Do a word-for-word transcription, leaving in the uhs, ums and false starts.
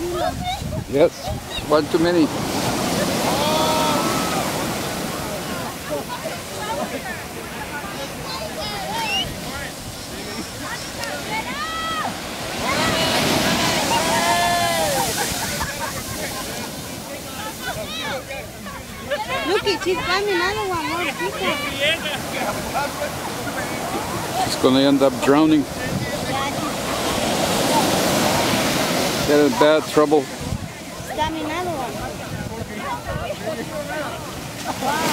Yes, one too many. Look, she's climbing another one more people. It's going to end up drowning. Get in bad trouble. She's climbing another one. Wow.